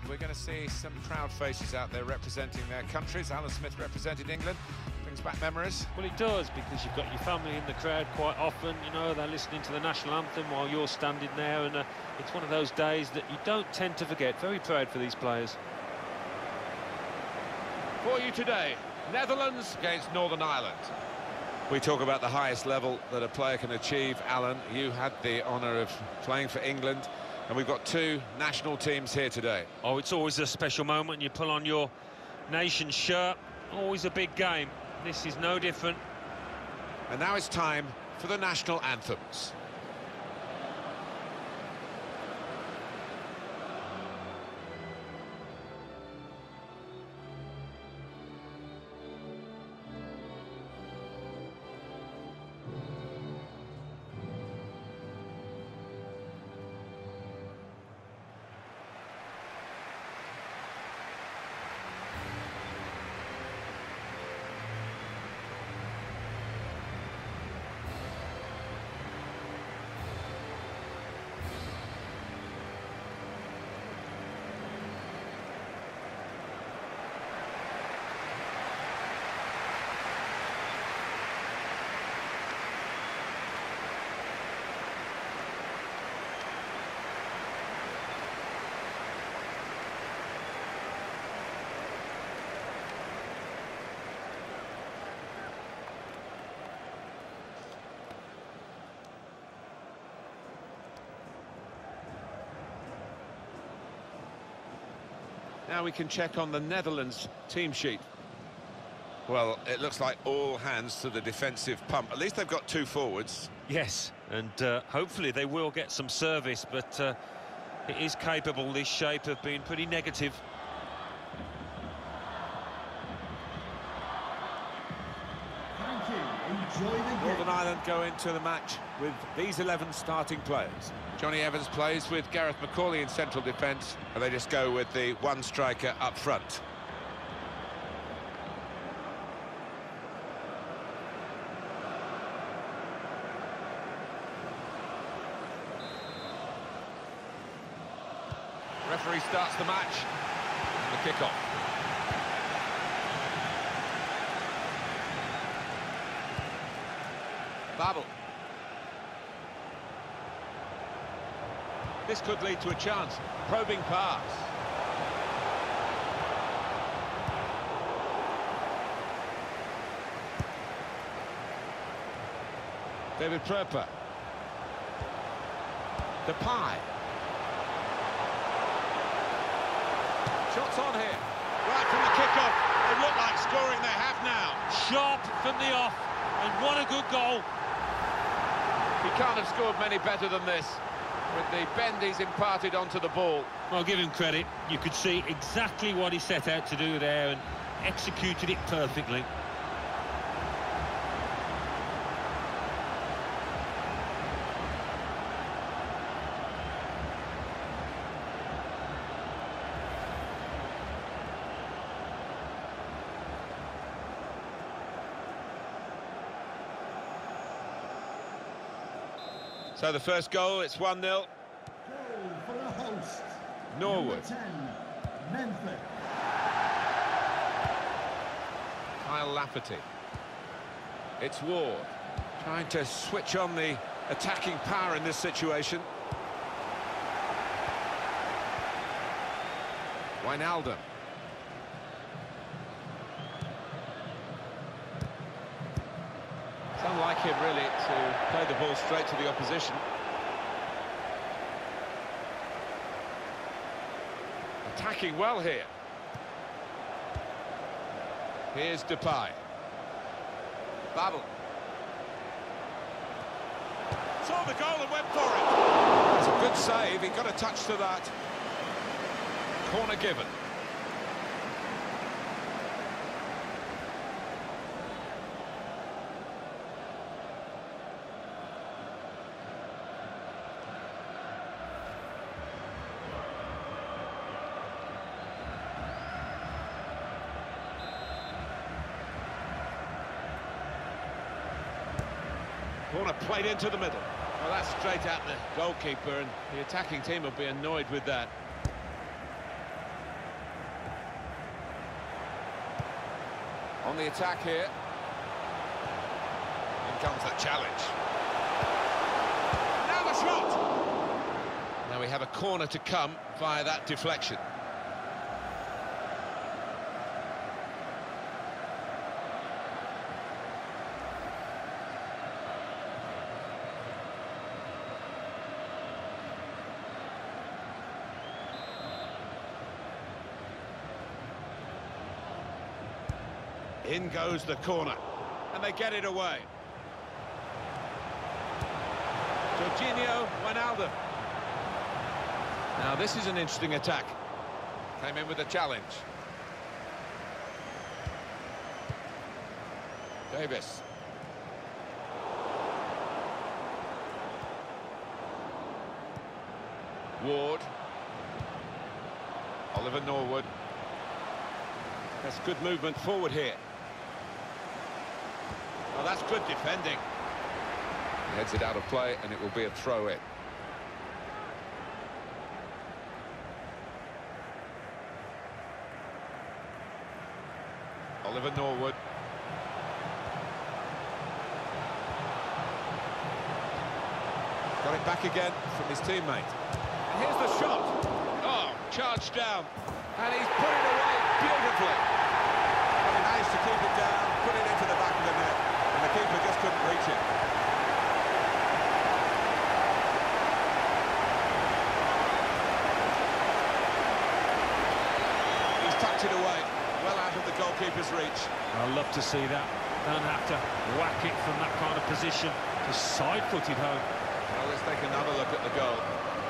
We're going to see some proud faces out there representing their countries. Alan Smith represented England. Brings back memories. Well, it does, because you've got your family in the crowd quite often. You know, they're listening to the national anthem while you're standing there, and it's one of those days that you don't tend to forget. Very proud for these players. For you today, Netherlands against Northern Ireland. We talk about the highest level that a player can achieve. Alan, you had the honour of playing for England, and we've got two national teams here today. Oh, it's always a special moment. You pull on your nation's shirt. Always a big game. This is no different. And now it's time for the national anthems. Now we can check on the Netherlands team sheet. Well, it looks like all hands to the defensive pump. At least they've got two forwards. Yes, and hopefully they will get some service, but it is capable, this shape, of being pretty negative. Thank you. Enjoy the game. Northern Ireland go into the match with these 11 starting players. Johnny Evans plays with Gareth McCauley in central defence, and they just go with the one striker up front. Referee starts the match. The kick-off. Babel. This could lead to a chance. Probing pass. David Pröpper. Depay. Shots on here. Right from the kickoff. They look like scoring. They have now. Sharp from the off, and what a good goal. He can't have scored many better than this, with the bend he's imparted onto the ball. I'll give him credit. You could see exactly what he set out to do there and executed it perfectly. So the first goal, it's 1-0. Goal for the host. Norwood. Number 10, Memphis. Kyle Lafferty. It's Ward. Trying to switch on the attacking power in this situation. Wijnaldum. It's unlike him, really, to play the ball straight to the opposition. Attacking well here. Here's Depay. Babel. Saw the goal and went for it. It's a good save. He got a touch to that. Corner given. Corner played into the middle. Well, that's straight at the goalkeeper, and the attacking team will be annoyed with that. On the attack here. In comes that challenge. Now the shot! Now we have a corner to come via that deflection. In goes the corner, and they get it away. Jorginho Wijnaldum. Now this is an interesting attack. Came in with a challenge. Davis. Ward. Oliver Norwood. That's good movement forward here. Well, that's good defending. He heads it out of play, and it will be a throw-in. Oliver Norwood. Got it back again from his teammate. And here's the shot. Oh, charged down. And he's put it away beautifully. Well, he managed to keep it down, put it into the back of the net, and the keeper just couldn't reach it. He's tucked it away, well out of the goalkeeper's reach. I love to see that. Don't have to whack it from that kind of position. Just side-footed home. Well, let's take another look at the goal.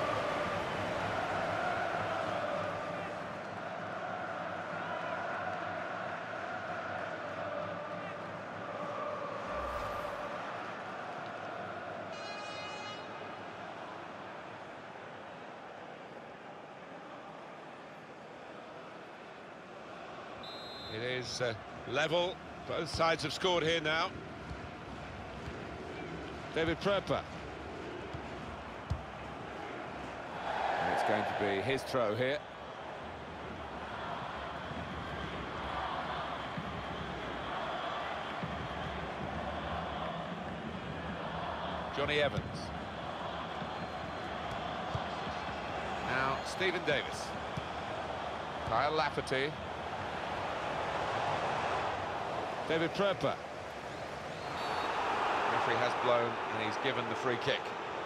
It is level. Both sides have scored here now. David Pröpper. And it's going to be his throw here. Johnny Evans. Now Stephen Davis. Kyle Lafferty. David Pröpper. Referee has blown and he's given the free kick.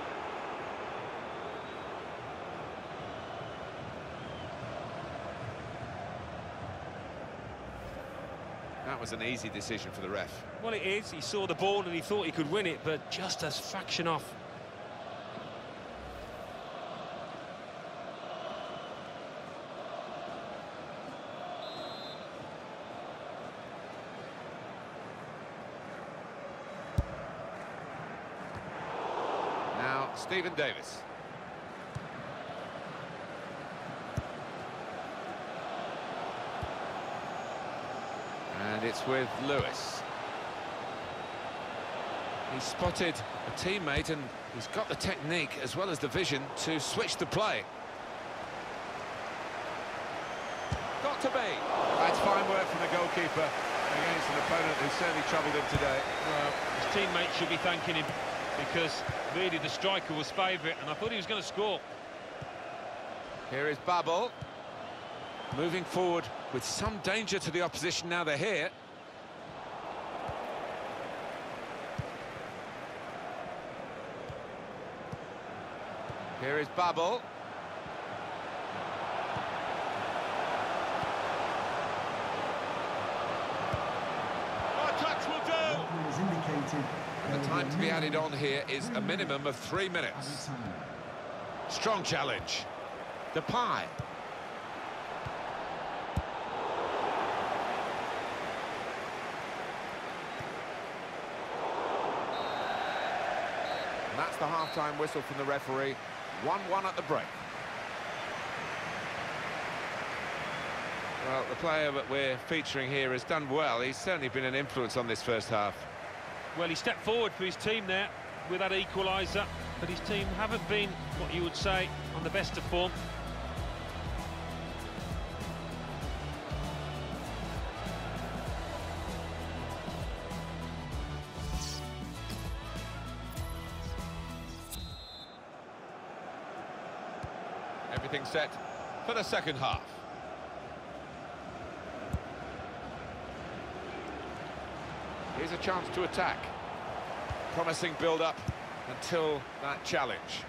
That was an easy decision for the ref. Well, it is. He saw the ball and he thought he could win it, but just a fraction off. Stephen Davis. And it's with Lewis. He spotted a teammate and he's got the technique as well as the vision to switch the play. Got to be. That's fine work from the goalkeeper against an opponent who certainly troubled him today. Well, his teammates should be thanking him, because really the striker was favourite and I thought he was going to score. Here is Babel. Moving forward with some danger to the opposition now they're here. Here is Babel. Oh, touch will do! And the time to be added on here is a minimum of 3 minutes. Strong challenge. Depay. And that's the half-time whistle from the referee. 1-1 at the break. Well, the player that we're featuring here has done well. He's certainly been an influence on this first half. Well, he stepped forward for his team there with that equaliser, but his team haven't been, what you would say, on the best of form. Everything set for the second half. Here's a chance to attack. Promising build-up until that challenge.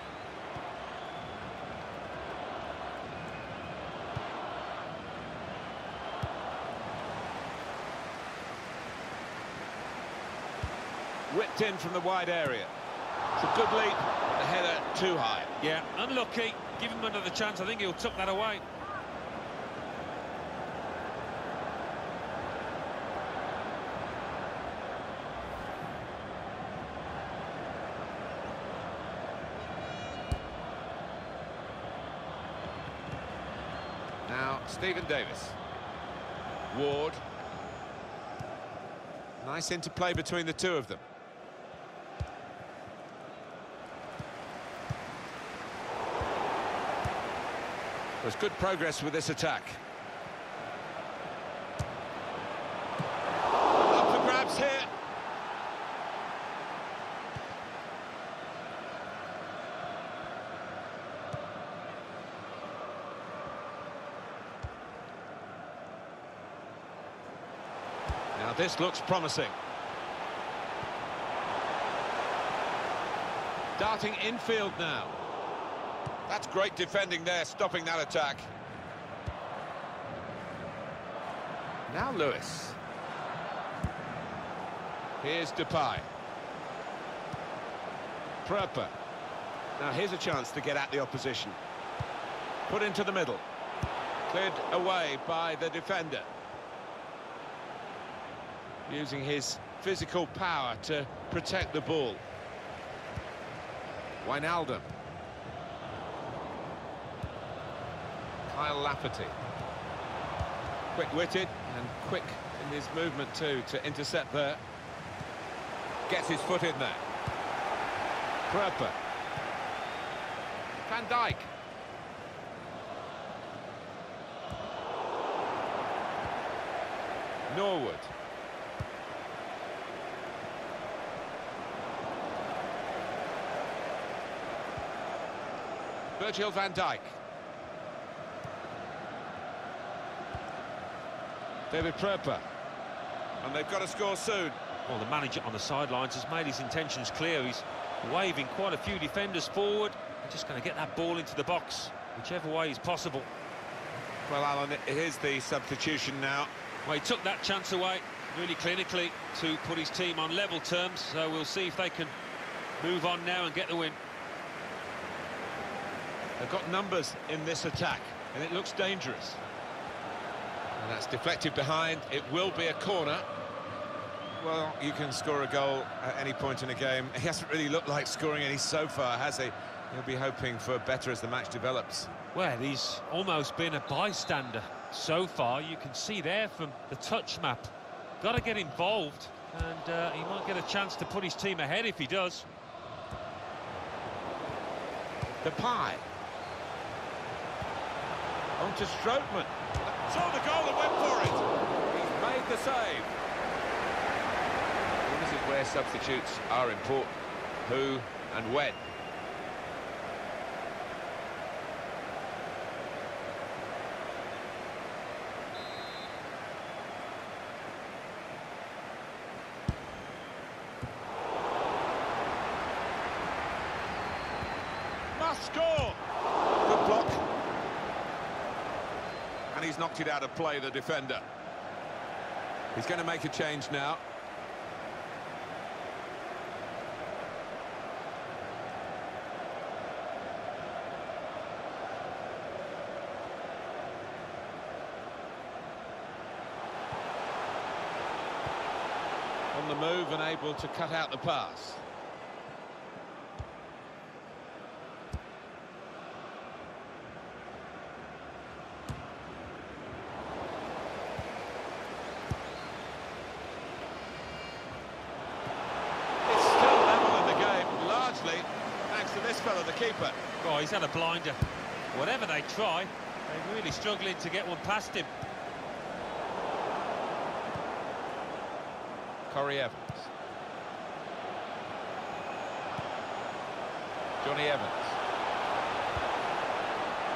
Whipped in from the wide area. It's a good leap, the header too high. Yeah, unlucky. Give him another chance. I think he'll tuck that away. Now, Stephen Davis. Ward. Nice interplay between the two of them. There's good progress with this attack. Up for grabs here. Now this looks promising. Darting infield now. That's great defending there, stopping that attack. Now Lewis. Here's Depay. Pröpper. Now here's a chance to get at the opposition. Put into the middle. Cleared away by the defender. Using his physical power to protect the ball. Wijnaldum. Kyle Lafferty. Quick-witted and quick in his movement too to intercept there. Gets his foot in there. Pröpper. Van Dijk. Norwood. Virgil van Dijk. David Pröpper. And they've got to score soon. Well, the manager on the sidelines has made his intentions clear. He's waving quite a few defenders forward. They're just going to get that ball into the box, whichever way is possible. Well, Alan, here's the substitution now. Well, he took that chance away really clinically to put his team on level terms, so we'll see if they can move on now and get the win. They've got numbers in this attack, and it looks dangerous. And that's deflected behind. It will be a corner. Well, you can score a goal at any point in a game. He hasn't really looked like scoring any so far, has he? He'll be hoping for better as the match develops. Well, he's almost been a bystander so far. You can see there from the touch map. Got to get involved, and he might get a chance to put his team ahead if he does. Depay. On to Strootman. Saw the goal and went for it. He's made the save. And this is where substitutes are important. Who and when. Must score. Good block. And he's knocked it out of play, the defender. He's going to make a change now. On the move and able to cut out the pass. Thanks to this fella, the keeper. Oh, he's had a blinder. Whatever they try, they're really struggling to get one past him. Corey Evans. Johnny Evans.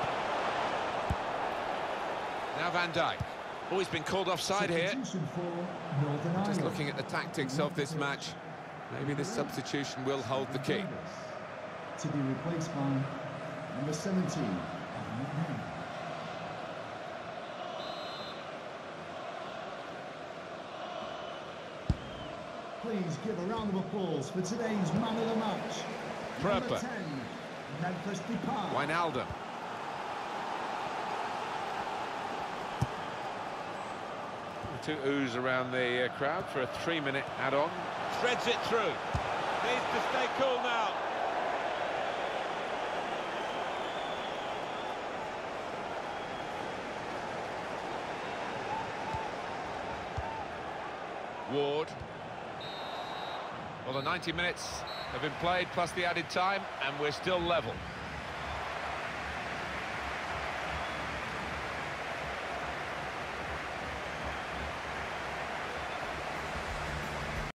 Van Dijk. Oh, he's been called offside here. Substitution for Northern Just Ireland. looking at the tactics of this match, maybe this substitution will hold the key. To be replaced by number 17. McMahon. Please give a round of applause for today's man of the match. Number Prepper. 10, Memphis Depay. Wijnaldum. Two oohs around the crowd for a 3-minute add-on. Threads it through. Needs to stay cool now. Ward. Well, the 90 minutes have been played, plus the added time, and we're still level.